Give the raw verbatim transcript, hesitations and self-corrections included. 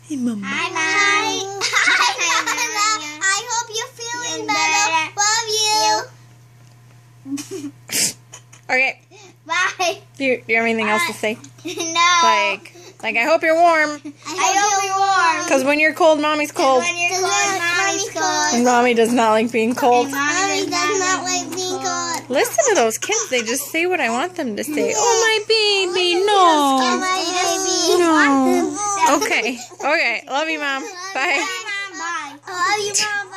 Hey, Mama. Hi, Mom. Hi, Mama. I hope you're feeling better. Love you. Okay. Bye. Do you, do you have anything else to say? No. Like, like I hope you're warm. I hope you're warm. Because when you're cold, Mommy's cold. When you're cold, Mommy's cold. And Mommy does not like being cold. Mommy does not like being cold. Listen to those kids. They just say what I want them to say. Oh, my baby. Oh, No. my baby. No. Okay. Okay. Love you, Mom. Bye. Bye. Love you, Mom.